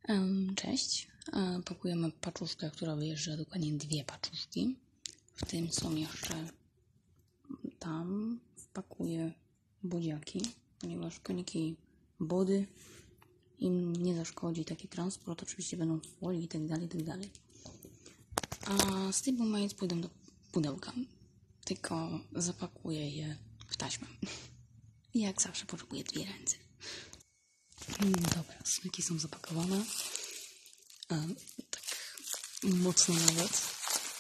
Cześć. Pakujemy paczuszkę, która wyjeżdża, dokładnie 2 paczuszki. W tym są jeszcze tam wpakuję buziaki, ponieważ koniki body im nie zaszkodzi taki transport. Oczywiście będą w folii i tak dalej. A Stable Mates pójdą do pudełka, tylko zapakuję je w taśmę. Jak zawsze potrzebuję 2 ręce. Dobra, smyki są zapakowane. Tak mocno nawet.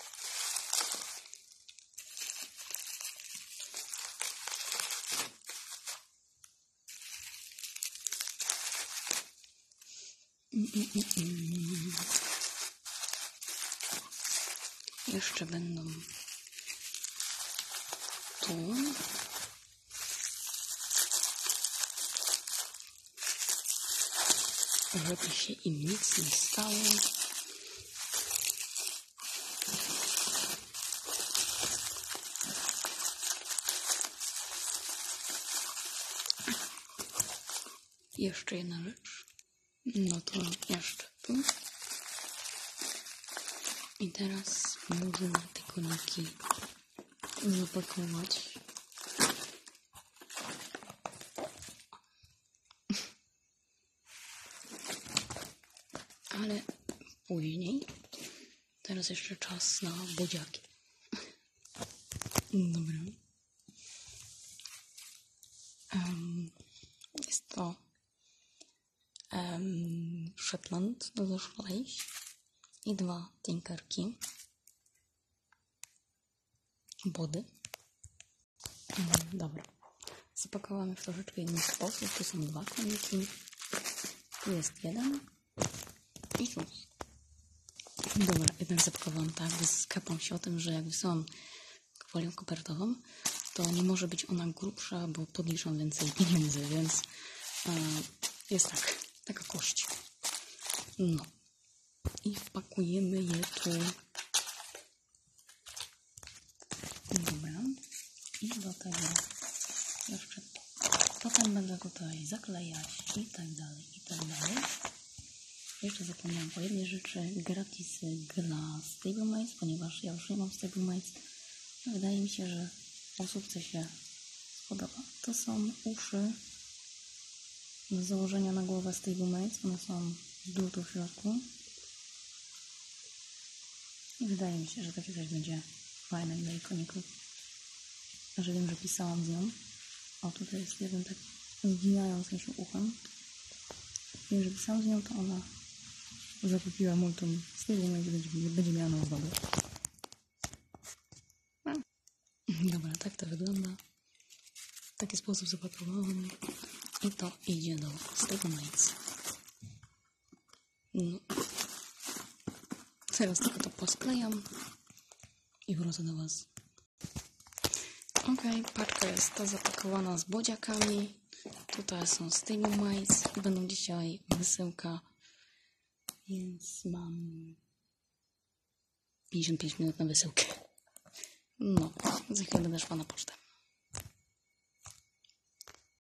Jeszcze będą tu. Żeby się im nic nie stało. Jeszcze jedna rzecz. No to jeszcze tu. I teraz możemy te koniki zapakować. Ale później. Teraz jeszcze czas na buziaki. Dobra. Jest to Shetland do szlejś i 2 tinkerki body. Dobra. Zapakowamy w troszeczkę inny sposób. Tu są 2 koniki. Tu jest 1. I cóż. Dobra, jeden zapakowałam tak, skapam się o tym, że jak wysyłam folią kopertową, to nie może być ona grubsza, bo podliczam więcej pieniędzy, więc jest tak, taka kość. No. I wpakujemy je tu. Dobra. I do tego jeszcze potem będę tutaj zaklejać i tak dalej. Jeszcze zapomniałam o jednej rzeczy. Gratisy dla Stable Mates, ponieważ ja już nie mam Stable Mates. Wydaje mi się, że osóbce się spodoba. To są uszy z założenia na głowę Stable Mates. One są zdute w środku. I wydaje mi się, że takie coś będzie fajne dla ikoników. Że wiem, że pisałam z nią. O, tutaj jest jeden tak zginający się uchem. Wiem, że pisałam z nią, to ona zakupiła multum Stable Mates, będzie miała na ozdobę. Dobra, tak to wygląda. W taki sposób zapakowałam. I to idzie do Stable Mates. No. Teraz tylko to posklejam i wrócę do Was. Ok, paczka jest ta zapakowana z buziakami. Tutaj są Stable Mates. Będą dzisiaj wysyłka. Więc mam 55 minut na wysyłkę. No, za chwilę będę szła na pocztę.